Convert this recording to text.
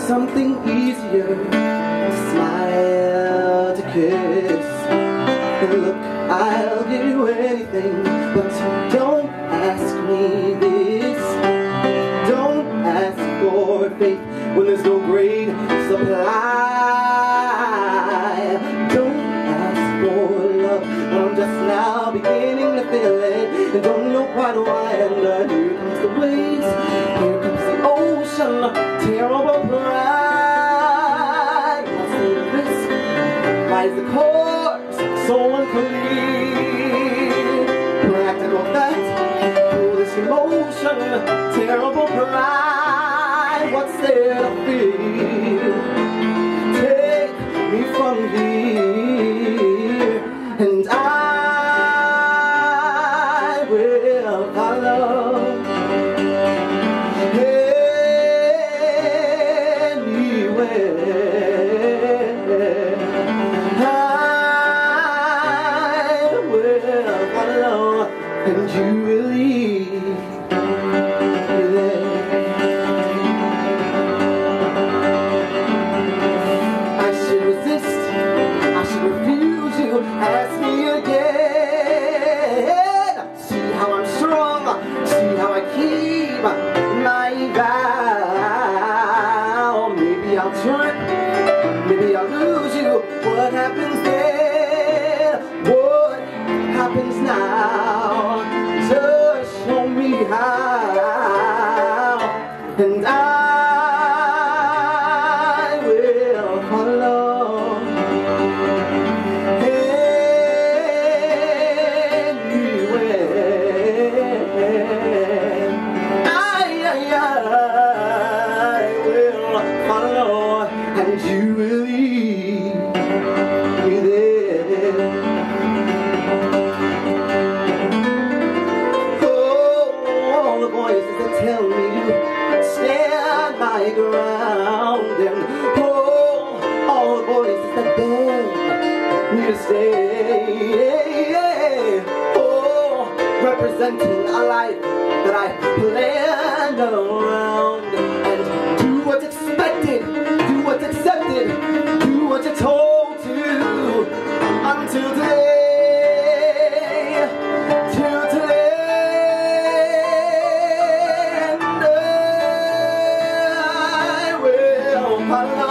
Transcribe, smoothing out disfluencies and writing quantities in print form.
something easier, to smile, to kiss. Look, I'll give you anything, but don't ask me this. Don't ask for faith when there's no great supply. Don't ask for love when I'm just now beginning to feel it, and don't know quite why. And here comes the waves, here comes the ocean, terrible pride. I'll say to this, lies the course, so unclear. Practical fact, foolish emotion, terrible pride. What's there to fear? Take me from here, and I will follow. And you will leave me there. I should resist, I should refuse you, ask me again. See how I'm strong, see how I keep my vow. Maybe I'll trip, maybe I'll lose you. What happens then? What happens now? Just show me how, and I will follow anywhere. I will follow, and you will lead me there. Tell me to stand my ground, and all the voices that beg me to stay, representing a life that I planned around. And do what's expected, do what's accepted, do what you're told to, until today. I